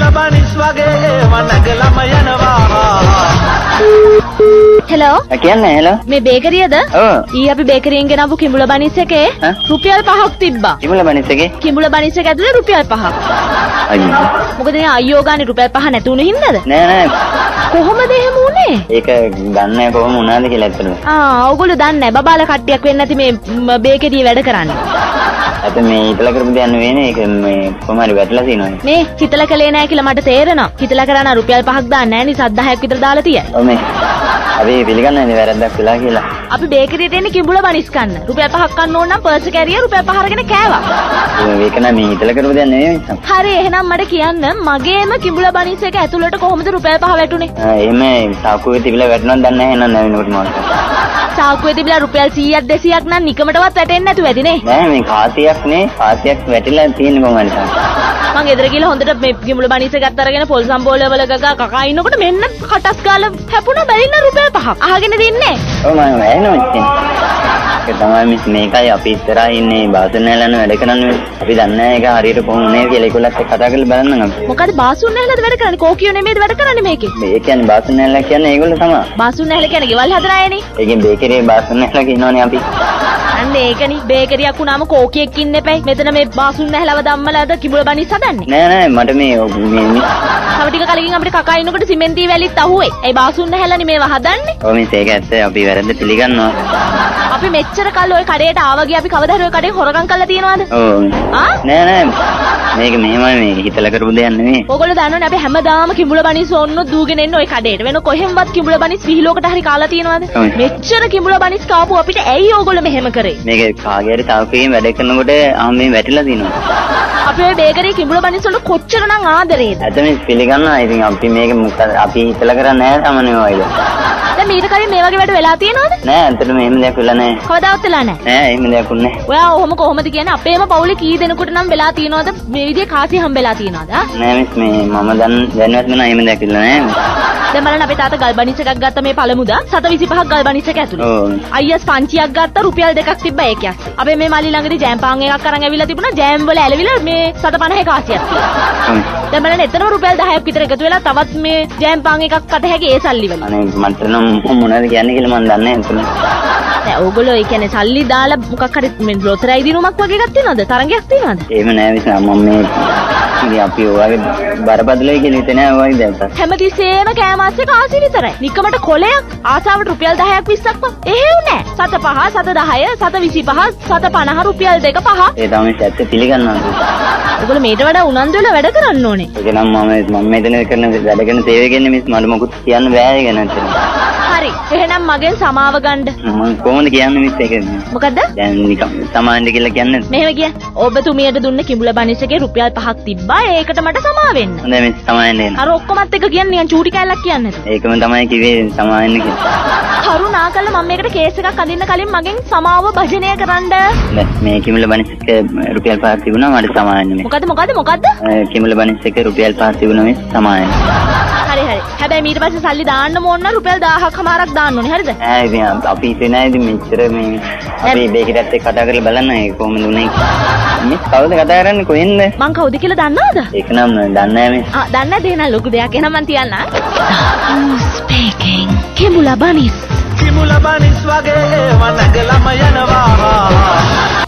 බනිස් වගේ ඒව නැගලම යනවා. හෙලෝ කියන්නේ හෙලෝ මේ බේකරියද? ඔව් ඊ අපි බේකරියෙන් ගෙනාවු කිඹුල බනිස් එකේ රුපියල් 5ක් තිබ්බා. කිඹුල බනිස් එකේ කිඹුල බනිස් එක ඇතුලේ රුපියල් 5ක්. අයියෝ මොකද මේ අයියෝ ගානේ රුපියල් 5 නැති උනේ හින්දාද? නෑ නෑ කොහොමද එහෙම උනේ? ඒක දන්නේ කොහොම වුණාද කියලා ඇත්තටම. ඕගොල්ලෝ දන්නේ නැහැ බබාලා කට්ටියක් වෙන්නේ නැති මේ බේකරියේ වැඩ කරන්නේ. අත මේ හිතලා කරපු දෙයක් නෙවෙයිනේ ඒක මේ කොහොම හරි වැටලා තියෙනවා. මේ හිතලා කලේ නැහැ කියලා මට තේරෙනවා. හිතලා කරා නම් රුපියල් 5ක් දාන්න නැහැ නේ 1000ක් විතර දාලා තියයි. ඔව් මේ අපි පිළිගන්නේ වැරද්දක් වෙලා කියලා. අපි බේකරියට එන්නේ කිඹුල බනිස් කන්න. රුපියල් 5ක් ගන්න ඕන නම් පර්ස් එක ඇරියා රුපියල් 5 අරගෙන කෑවා. ඒක නෑ මේ හිතලා කරපු දෙයක් නෙවෙයි. හරි එහෙනම් මට කියන්න මගේම කිඹුල බනිස් එක ඇතුළට කොහොමද රුපියල් 5 වැටුනේ? එහෙම සාකුවේ තිබිලා වැටුණාද දන්නේ නැහැ නේද නෑ වෙනකොට මම. සාකුවේ තිබිලා රුපියල් 100ක් 200ක් නම් නිකමටවත් වැටෙන්නේ නැතුව ඇතිනේ. නෑ මේ කාසියක් නේ කාසියක් වැටිලා තියෙන කොහොමද මං ගෙදර ගිහලා හොඳට මේ කිඹුල බනිස් එකත් අරගෙන පොල් සම්බෝල වල ගගා කකා ඉන්නකොට මෙන්න කටස් ගාලා හැපුණා බැරින්න රුපියල් 5ක්. අහගෙන දින්නේ. ඔව් මම ඇහෙනවා ඉතින්. ඒක තමයි මේකයි අපි ඉස්සරහා ඉන්නේ බාසුන් නැලන වැඩ කරන්නේ. අපි දන්නේ නැහැ ඒක හරියට කොහොම නේ කියලා ඒගොල්ලත් එක්ක කතා කරලා බලන්න අපි. මොකද බාසුන් නැලද වැඩ කරන්නේ? කෝකියෝ නෙමෙයිද වැඩ කරන්නේ මේකේ? මේ කියන්නේ බාසුන් නැලලා කියන්නේ ඒගොල්ලෝ තමයි. බාසුන් නැල කියන්නේ ගෙවල් හදන අයනේ. ඒකෙන් බේකරියේ බාසුන් නැලලා කියනෝනේ අපි. අන්න ඒකනේ බේකරියක් වුණාම කෝකියෙක් ඉන්න එපයි. මෙතන මේ බාසුන් නැලව ධම්මලාද කිඹුල බනිස් හදන්නේ? නෑ නෑ මට මේ තව ටික කලකින් අපිට කකා ඉන්නකොට සිමෙන්ති වැලිත් අහුවේ. ඒ බාසුන් නැහැලානේ මේවා හදන්නේ. ඔව් මේක ඇත්ත අපි වැරද්ද පිළිගන්නවා. අපි මෙච්චර කල් ওই කඩේට ආවා ගියා අපි කවදා හරි ওই කඩේ හොරගම් කරලා තියෙනවද? ඔව්. නෑ නෑ මේක මෙහෙමයි මේ හිතලා කරපු දෙයක් නෙමෙයි. ඕගොල්ලෝ දන්නවනේ අපි හැමදාම කිඹුල බනිස් ඕන්නොත් දූගෙන එන්නේ ওই කඩේට. වෙන කොහෙන්වත් කිඹුල බනිස් විහිළුවකට හරි කාලා තියෙනවද? මෙච්චර කිඹුල බනිස් කාපු අපිට ඇයි ඕගොල්ලෝ මෙහෙම කරේ? මේක කාගේ හරි තාවකයෙන් වැඩ කරනකොට මේ වැටිලා තිනවා. අපි ওই බේකරියේ කිඹුල බනිස් වල කොච්චරනම් ආදරේද? ඇත්ත මේ පිළිගන්නවා. ඉතින් අපි මේක මොකද අපි හිතලා කරන්නේ නැහැ සමනේ වයිද. දැන් මීට කලින් මේ වගේ වැඩ වෙලා තියෙනවද? නෑ ඇත්තටම එහෙම දෙයක් වෙලා නෑ. කවදාවත් වෙලා නෑ. නෑ එහෙම දෙයක් උන්නේ නෑ. ඔයා ඔහොම කොහොමද කියන්නේ? අපේම පවුලේ කී දෙනෙකුට නම් වෙලා තියෙනවද මේ විදිහේ කාසි හම්බෙලා තියෙනවද? නෑ මිස් මේ මම දැන්වත් නෑ එහෙම දෙයක් වෙලා නෑ. දැන් බලන්න අපේ තාත්තා ගල් බනිස් එකක් ගත්ත මේ පළමුදා 725ක් ගල් බනිස් එක ඇතුලේ. ඔව්. අයියස් පංචියක් ගත්ත රුපියල් 2ක් තිබ්බා ඒකේ ඇස්සේ. අපේ මේ මල්ලි ළඟදී ජෑම් පාන් එකක් අරන් ඇවිල්ලා තිබුණා. ජෑම් වල ඇලවිලා මේ 750 කාසියක් තියෙනවා. දැන් බලන්න එතනම රුපියල් 10ක් විතර එකතු වෙලා තවත් මේ ජෑම් පාන් එකක් කට හැකි ඒ සල්ලි වල. අනේ මට නම් මොනවද කියන්නේ කියලා මම දන්නේ නැහැ. දැන් ඕගොල්ලෝ ඒ කියන්නේ සල්ලි දාලා මොකක් හරි මේ ලොතරැයි දිනුමක් වගේ එකක් තියනවද? තරගයක් තියනවද? එහෙම නෑ මිස් මම මේ ඉතින් අපි ඔයගේ බරපතලයි කියලා හිතේ නෑ ඔයයි දැන්. හැමතිස්සෙම කෑමාස්සේ කාසි විතරයි. නිකමට කොලයක් ආසාවට රුපියල් 10ක් 20ක් වත් එහෙව් නෑ. 7 5 7 10 7 25 7 50 රුපියල් 2 5. ඒ තමයි ඇත්ත පිළිගන්නවා. ඔයගොල්ලෝ මේට වඩා උනන්දු වෙලා වැඩ කරන්න ඕනේ. ඒක නම් මම මෙතන කරන වැඩ කරන සේවය කියන්නේ මිස් මට මොකුත් කියන්න බෑ ඒක නැත්නම්. හරි. එහෙනම් මගෙන් සමාව ගන්න. මම කොහොමද කියන්නේ මිස් ඒක? මොකද්ද? දැන් නිකන් සමාවෙන්න කියලා කියන්නේ. මෙහෙම කිය. ඔබතුමියට දුන්න කිඹුල බනිස් එකේ රුපියල් 5ක් තිබ්බා. ඒකට මට සමා වෙන්න. හොඳයි මිස් සමාවෙන්න එන්න. අර ඔක්කොමත් එක කියන්නේ නිකන් චූටි කැලක් කියන්නේ. ඒකම තමයි කිව්වේ සමාවෙන්න කියලා. කරුණා කළා මම මේකට කේස් එකක් අදින්න කලින් මගෙන් සමාව භජනය කරන්න. මේ කිඹුල බනිස් එක රුපියල් 5ක් තිබුණා මට සමාවෙන්න මේ. මොකද්ද? කිඹුල බනිස් එක රුපියල් 5ක් තිබුණා මිස් සමාවෙන්න. හරි. හැබැයි ඊට පස්සේ සල්ලි දාන්න ඕන නම් රුපියල් 1000ක් හමාරක් දාන්න ඕනේ. හරිද? ඉතින් අපි හිතේ නෑ ඉතින් මෙච්චර මේ අපි බේකරියත් එක්ක කතා කරලා බලන්න ඒක කොහොමද උනේ. මිස් කවුද කතා කරන්නේ කොහෙන්ද? මං කවුද කියලා දන්නවද? ඒක නම් දන්නේ නෑ මිස්. දන්නේ නැද එහෙනම් ලොකු දෙයක් එහෙනම් මං තියන්න. ස්පීකින් කිඹුල බනිස් කිඹුල බනිස් වගේ ඒව නැගලම යනවා.